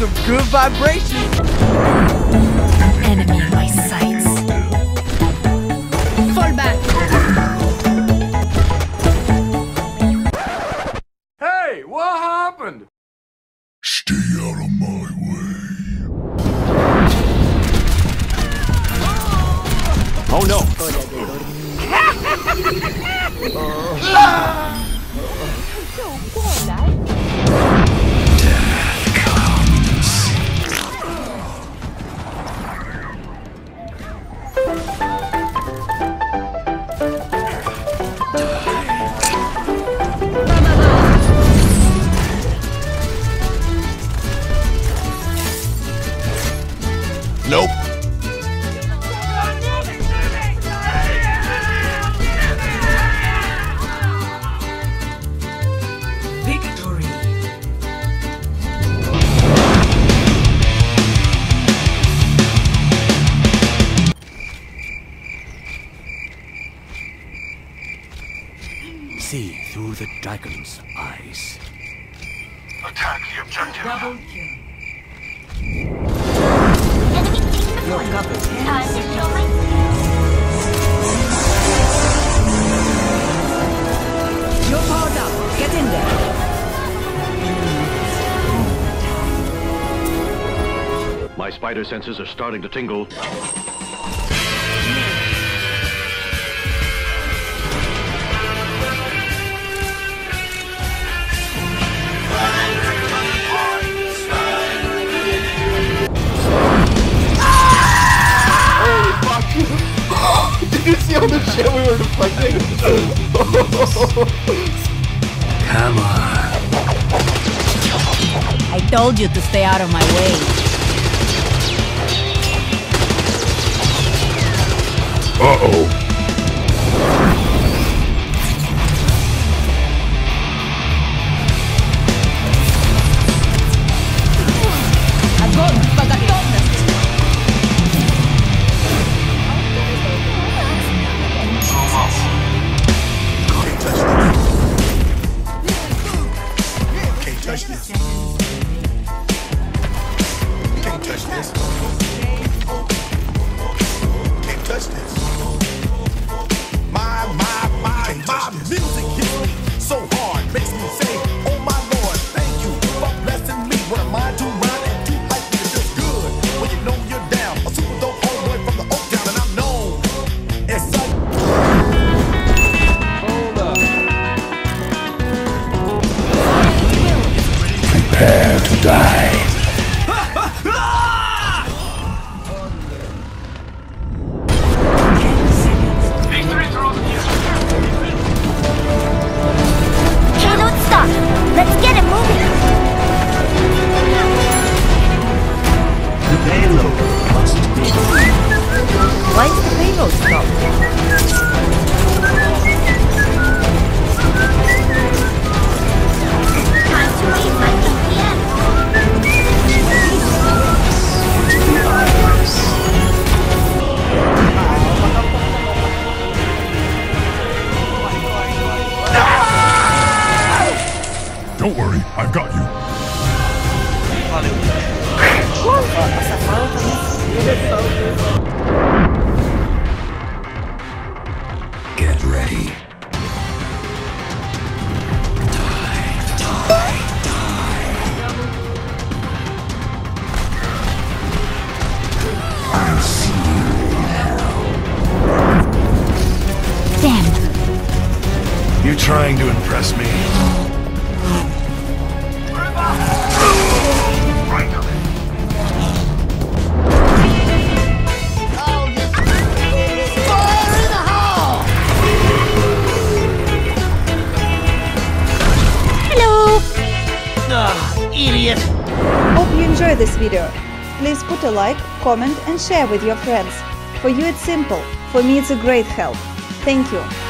some good vibrations. Enemy in my sights. Fall back. Hey, what happened? Stay out of my way. Oh no. Nope. Victory. See through the dragon's eyes. Attack the objective. Double kill. You're covered. Time to show my... You're powered up. Get in there. My spider senses are starting to tingle. Did you see all the shit we were deflecting? Come on. I told you to stay out of my way. Uh-oh. Agora, pagatonas. Can't touch this. Can't touch this. Can't touch this. My music hits me so hard, makes me say, oh my Lord, thank you for blessing me. What am I to run and too hype me to feel good when you know you're down? A super dope homeboy from the Oak Town, and I'm known as such. Hold up. Prepare to die. Hey, don't stop! Let's get it moving! The payload must be. Why is the payload stopped? Time to raise my BPM! Don't worry, I've got you. Get ready. I'll see you in hell. Damn! You trying to impress me? Idiot! Hope you enjoy this video. Please put a like, comment and share with your friends. For you it's simple, for me it's a great help. Thank you.